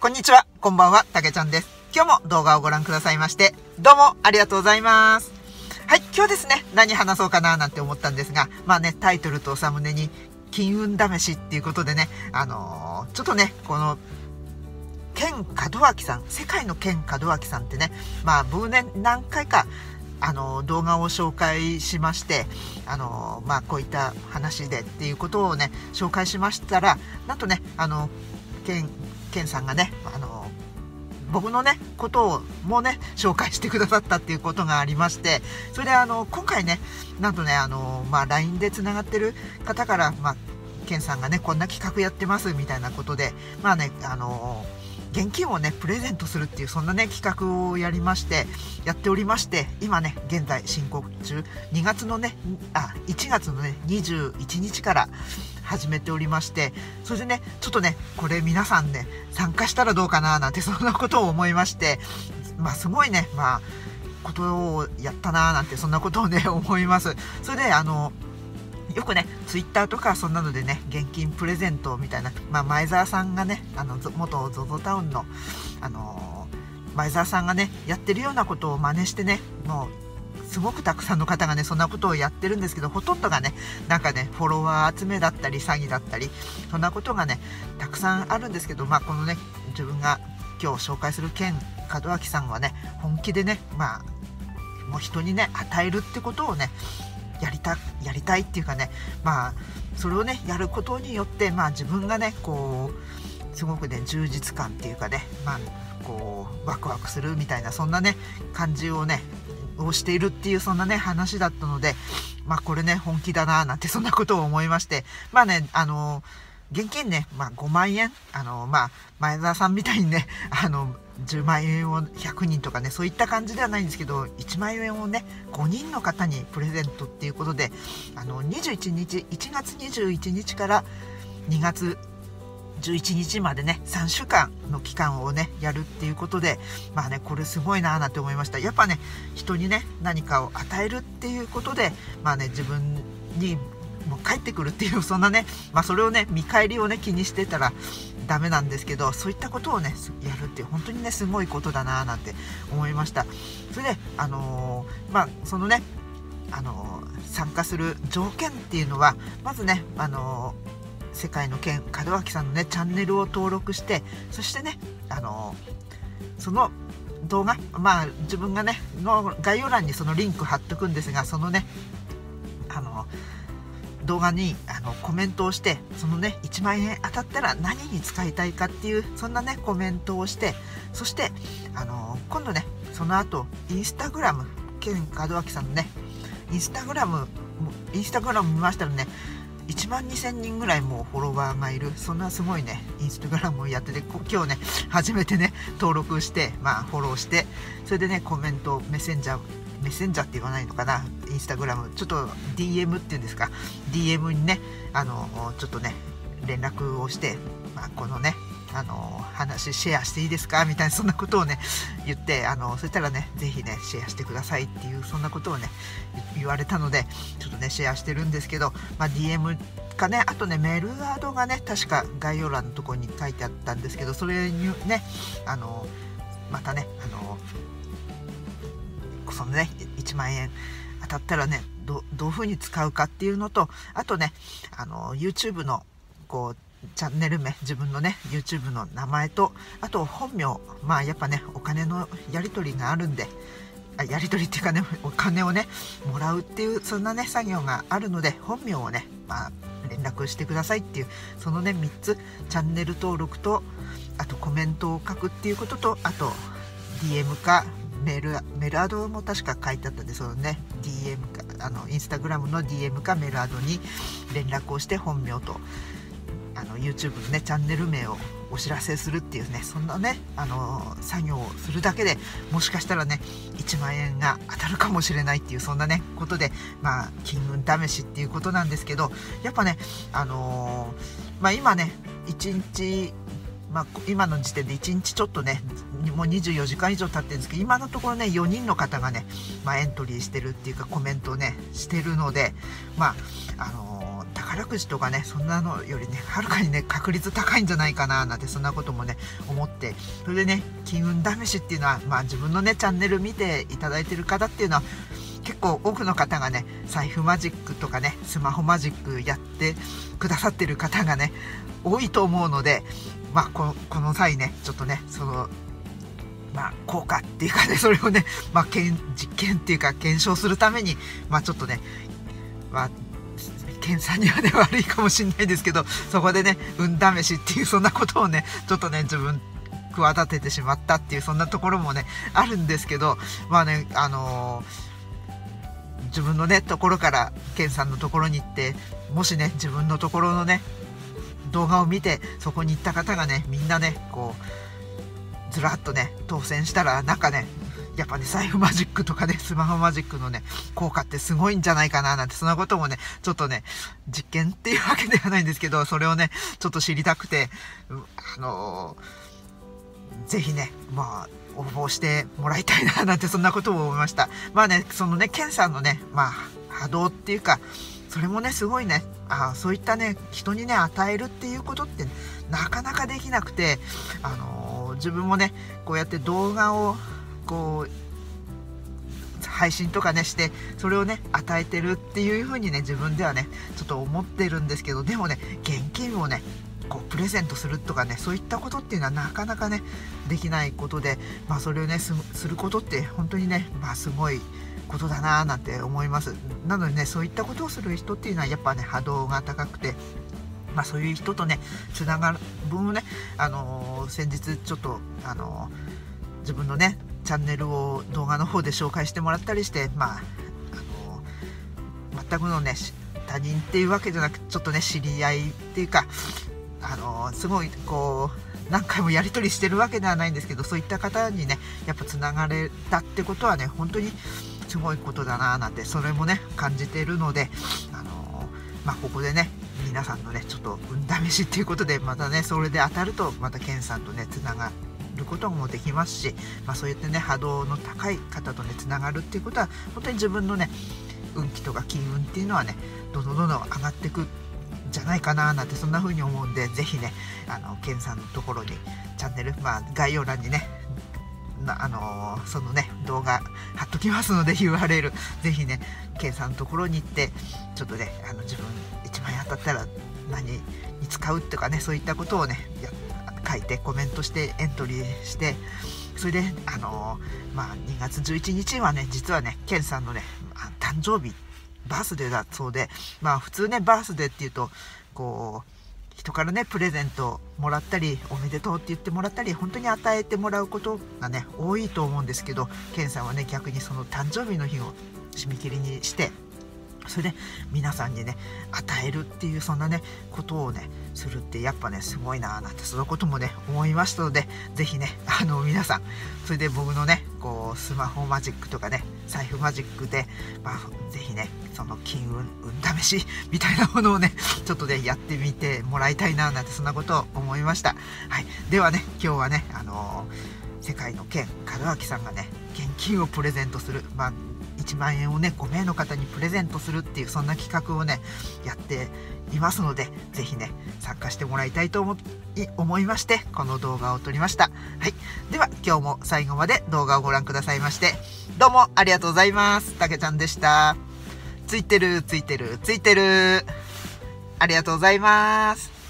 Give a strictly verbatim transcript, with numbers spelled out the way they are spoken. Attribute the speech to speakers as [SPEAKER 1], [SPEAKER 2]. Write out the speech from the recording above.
[SPEAKER 1] こんにちは、こんばんは、たけちゃんです。今日も動画をご覧くださいまして、どうもありがとうございます。はい、今日ですね、何話そうかななんて思ったんですが、まあね、タイトルとサムネに金運試しっていうことでね、あのー、ちょっとね、この、ケン・門脇さん、世界のケン・門脇さんってね、まあ、僕ね、何回か、あの、動画を紹介しまして、あの、まあ、こういった話でっていうことをね、紹介しましたら、なんとね、あの、ケン、ケンさんがね、あの、僕のね、ことをもね、紹介してくださったっていうことがありまして、それであの、今回ね、なんとね、あの、まあ、ライン でつながってる方から、まあ、ケンさんがね、こんな企画やってますみたいなことで、まあね、あの、現金をね、プレゼントするっていう、そんなね、企画をやりまして、やっておりまして、今ね、現在進行中、にがつのね、あ、いちがつのね、にじゅういちにちから始めておりまして、それでね、ちょっとね、これ皆さんね、参加したらどうかな、なんて、そんなことを思いまして、まあ、すごいね、まあ、ことをやったな、なんて、そんなことをね、思います。それで、あの、よくね、ツイッターとかそんなのでね、現金プレゼントみたいな、まあ、前澤さんがね、あの、元 ゾゾ タウンの、あのー、前澤さんがね、やってるようなことを真似してね、もう、すごくたくさんの方がね、そんなことをやってるんですけど、ほとんどがね、なんかね、フォロワー集めだったり、詐欺だったり、そんなことがね、たくさんあるんですけど、まあ、このね、自分が今日紹介するケン・門脇さんはね、本気でね、まあ、もう人にね、与えるってことをね、やりたやりたいっていうかね、まあそれをねやることによって、まあ自分がねこうすごくね充実感っていうかね、まあこうワクワクするみたいな、そんなね感じをねをしているっていう、そんなね話だったので、まあこれね本気だななんて、そんなことを思いまして、まあね、あの現金ね、まあごまんえん、あのまあ前澤さんみたいにね、あのじゅうまんえんをひゃくにんとかね、そういった感じではないんですけど、いちまんえんをねごにんの方にプレゼントっていうことで、あのにじゅういちにち、いちがつにじゅういちにちからにがつじゅういちにちまでね、さんしゅうかんの期間をねやるっていうことで、まあねこれすごいなーなんて思いました。やっぱね、人にね何かを与えるっていうことで、まあね自分にもう帰ってくるっていう、そんなね、まあそれをね見返りをね気にしてたらダメなんですけど、そういったことをねやるって本当にねすごいことだなーなんて思いました。それであのー、まあそのねあのー、参加する条件っていうのは、まずねあのー、世界のケン・門脇さんのねチャンネルを登録して、そしてねあのー、その動画、まあ自分がねの概要欄にそのリンク貼っとくんですが、そのねあのー動画にあのコメントをして、そのねいちまんえん当たったら何に使いたいかっていう、そんなねコメントをして、そしてあの今度ねその後インスタグラム、ケン・門脇さんのねインスタグラムインスタグラム見ましたらね、いちまんにせんにんぐらいもうフォロワーがいる、そんなすごいねインスタグラムをやってて、今日ね初めてね登録して、まあフォローして、それでねコメント、メッセンジャーメッセンジャーって言わないのかな、インスタグラムちょっと ディーエム っていうんですか、 ディーエム にねあのちょっとね連絡をして、まあ、このねあの話シェアしていいですかみたいな、そんなことをね言って、あのそしたらねぜひねシェアしてくださいっていう、そんなことをね言われたので、ちょっとねシェアしてるんですけど、まあ、ディーエム かね、あとねメールアドがね確か概要欄のところに書いてあったんですけど、それにねあのまたねあのそのねいちまんえん当たったらね ど, どういう風に使うかっていうのと、あとねあの YouTube のこうチャンネル名、自分のね YouTube の名前と、あと本名、まあやっぱねお金のやり取りがあるんで、あやり取りっていうかねお金をねもらうっていう、そんなね作業があるので、本名をねまあ連絡してくださいっていう、そのねみっつ、チャンネル登録と、あとコメントを書くっていうことと、あと ディーエム かメール、メールアドも確か書いてあったんで、そのね ディーエム かあのインスタグラムの ディーエム かメールアドに連絡をして、本名とあの YouTube のねチャンネル名をお知らせするっていうね、そんなねあの作業をするだけで、もしかしたらねいちまんえんが当たるかもしれないっていう、そんなねことで、まあ金運試しっていうことなんですけど、やっぱねあのー、まあ今ねいちにち、まあ、今の時点でいちにちちょっとねもうにじゅうよじかん以上経ってるんですけど、今のところねよにんの方がね、まあ、エントリーしてるっていうかコメントをねしてるので、まああのー、 宝くじとかね、そんなのよりね、はるかにね、確率高いんじゃないかな、なんて、そんなこともね、思って、それでね、金運試しっていうのは、まあ自分のね、チャンネル見ていただいてる方っていうのは、結構多くの方がね、財布マジックとかね、スマホマジックやってくださってる方がね、多いと思うので、まあこの、この際ね、ちょっとね、その、まあ、効果っていうかね、それをね、まあ、実験っていうか、検証するために、まあ、ちょっとね、まあ、検査にはね、悪いかもしれないですけど、そこでね、運試しっていう、そんなことをね、ちょっとね、自分、企ててしまったっていう、そんなところもね、あるんですけど、まあね、あのー、自分のね、ところから、ケンさんのところに行って、もしね、自分のところのね、動画を見て、そこに行った方がね、みんなね、こう、ずらっとね、当選したら、なんかね、やっぱね、財布マジックとかね、スマホマジックのね、効果ってすごいんじゃないかな、なんて、そんなこともね、ちょっとね、実験っていうわけではないんですけど、それをね、ちょっと知りたくて、あのー、ぜひね、まあ、応募してもらいたいな、なんて、そんなことを思いました。まあね、そのね、ケンさんのね、まあ、波動っていうか、それもね、すごいね、あそういったね、人にね、与えるっていうことって、なかなかできなくて、あのー、自分もね、こうやって動画を、こう、配信とかね、して、それをね、与えてるっていう風にね、自分ではね、ちょっと思ってるんですけど、でもね、現金をね、こうプレゼントするとかね、そういったことっていうのはなかなかね、できないことで、まあそれをね、す, することって本当にね、まあすごいことだなぁなんて思います。なのでね、そういったことをする人っていうのはやっぱね、波動が高くて、まあそういう人とね、つながる分をね、あのー、先日ちょっと、あのー、自分のね、チャンネルを動画の方で紹介してもらったりして、まあ、あのー、全くのね、他人っていうわけじゃなく、ちょっとね、知り合いっていうか、あのー、すごいこう何回もやり取りしてるわけではないんですけど、そういった方にね、やっぱつながれたってことはね、本当にすごいことだなぁなんて、それもね、感じているので、あのー、まあここでね、皆さんのね、ちょっと運試しっていうことで、またね、それで当たると、またケンさんとね、つながることもできますし、まあそうやってね、波動の高い方とね、つながるっていうことは、本当に自分のね、運気とか金運っていうのはね、どんどんどんどん上がっていくじゃないかななんて、そんな風に思うんで、ぜひね、あのケンさんのところにチャンネル、まあ概要欄にね、なあのー、そのね動画貼っときますので ユーアールエル ぜひね、ケンさんのところに行って、ちょっとね、あの自分いちまん円当たったら何に使うとかね、そういったことをねや書いてコメントしてエントリーして、それであのー、まあにがつじゅういちにちはね、実はね、ケンさんのね誕生日、バースデーだそうで、まあ普通ね、バースデーっていうと、こう、人からね、プレゼントもらったり、おめでとうって言ってもらったり、本当に与えてもらうことがね、多いと思うんですけど、ケンさんはね、逆にその誕生日の日を締め切りにして、それで皆さんにね、与えるっていう、そんなね、ことをね、するって、やっぱね、すごいなぁなんて、そのこともね、思いましたので、ぜひね、あの、皆さん、それで僕のね、こう、スマホマジックとかね、財布マジックで、まあ、ぜひね、その金運、運試し、みたいなものをね、ちょっとね、やってみてもらいたいなぁなんて、そんなことを思いました。はい。ではね、今日はね、あのー、世界のケン、門脇さんがね、現金をプレゼントする、まあ、いちまん円をね、ごめいの方にプレゼントするっていう、そんな企画をね、やっていますので、ぜひね、参加してもらいたいと思い、思いまして、この動画を撮りました。はい。では、今日も最後まで動画をご覧くださいまして、どうもありがとうございます。たけちゃんでした。ついてる、ついてる、ついてる。ありがとうございます。